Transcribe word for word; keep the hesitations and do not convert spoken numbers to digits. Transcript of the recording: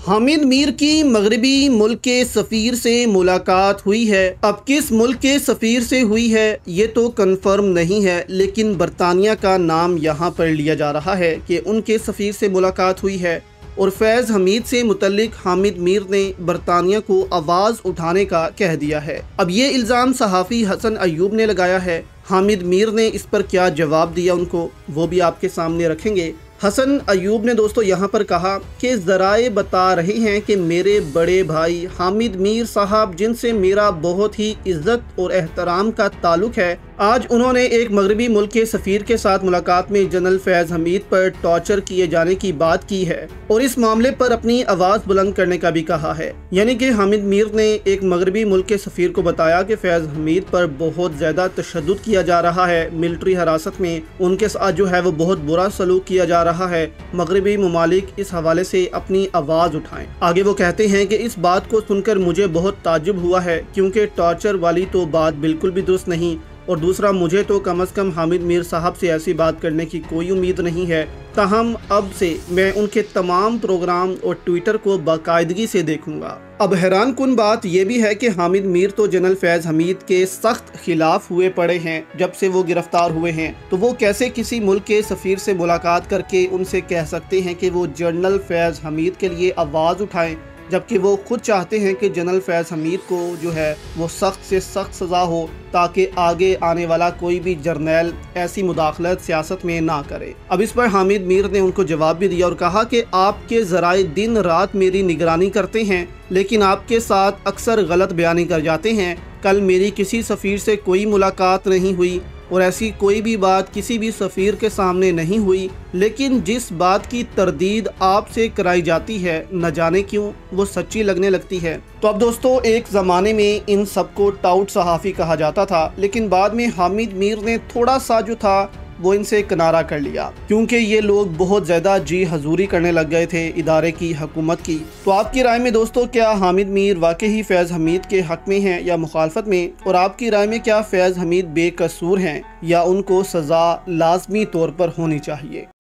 हामिद मीर की मगरबी मुल्क के सफ़ीर से मुलाकात हुई है। अब किस मुल्क के सफ़ीर से हुई है ये तो कंफर्म नहीं है, लेकिन बरतानिया का नाम यहाँ पर लिया जा रहा है कि उनके सफ़ीर से मुलाकात हुई है। और फैज़ हमीद से मुतल्लिक हामिद मीर ने बरतानिया को आवाज़ उठाने का कह दिया है। अब ये इल्ज़ाम सहाफ़ी हसन अयूब ने लगाया है। हामिद मीर ने इस पर क्या जवाब दिया उनको, वो भी आपके सामने रखेंगे। हसन अयूब ने दोस्तों यहाँ पर कहा कि ज़राए बता रहे हैं कि मेरे बड़े भाई हामिद मीर साहब, जिनसे मेरा बहुत ही इज़्ज़त और एहतराम का ताल्लुक़ है, आज उन्होंने एक मगरबी मुल्क के सफ़ीर के साथ मुलाकात में जनरल फैज़ हमीद पर टॉर्चर किए जाने की बात की है और इस मामले पर अपनी आवाज़ बुलंद करने का भी कहा है। यानी कि हामिद मीर ने एक मगरबी मुल्क के सफ़ीर को बताया कि फैज़ हमीद पर बहुत ज़्यादा तशद्दुद किया जा रहा है, मिलिट्री हिरासत में उनके साथ जो है वो बहुत बुरा सलूक किया जा रहा है। मगरबी ममालिक इस हवाले से अपनी आवाज़ उठाएं। आगे वो कहते हैं कि इस बात को सुनकर मुझे बहुत ताज्जुब हुआ है, क्योंकि टॉर्चर वाली तो बात बिल्कुल भी दुरुस्त नहीं, और दूसरा मुझे तो कम अज़ कम हामिद मीर साहब से ऐसी बात करने की कोई उम्मीद नहीं है। ताहम अब से मैं उनके तमाम प्रोग्राम और ट्विटर को बाकायदगी से देखूंगा। अब हैरान कुन बात यह भी है कि हामिद मीर तो जनरल फैज़ हमीद के सख्त खिलाफ हुए पड़े हैं। जब से वो गिरफ्तार हुए हैं तो वो कैसे किसी मुल्क के सफ़ीर से मुलाकात करके उनसे कह सकते हैं कि वो जनरल फैज़ हमीद के लिए आवाज़ उठाएं, जबकि वो खुद चाहते हैं कि जनरल फैज़ हमीद को जो है वो सख्त से सख्त सज़ा हो, ताकि आगे आने वाला कोई भी जर्नैल ऐसी मुदाखलत सियासत में ना करे। अब इस पर हामिद मीर ने उनको जवाब भी दिया और कहा कि आपके ज़राए दिन रात मेरी निगरानी करते हैं, लेकिन आपके साथ अक्सर गलत बयानी कर जाते हैं। कल मेरी किसी सफ़ीर से कोई मुलाकात नहीं हुई और ऐसी कोई भी बात किसी भी सफ़ीर के सामने नहीं हुई, लेकिन जिस बात की तरदीद आपसे कराई जाती है न जाने क्यों वो सच्ची लगने लगती है। तो अब दोस्तों, एक ज़माने में इन सबको टाउट सहाफ़ी कहा जाता था, लेकिन बाद में हामिद मीर ने थोड़ा सा जो था वो इनसे किनारा कर लिया, क्योंकि ये लोग बहुत ज़्यादा जी हजूरी करने लग गए थे इदारे की, हुकूमत की। तो आपकी राय में दोस्तों, क्या हामिद मीर वाकई ही फैज़ हमीद के हक़ में हैं या मुखालफत में? और आपकी राय में क्या फैज़ हमीद बेकसूर हैं या उनको सज़ा लाजमी तौर पर होनी चाहिए?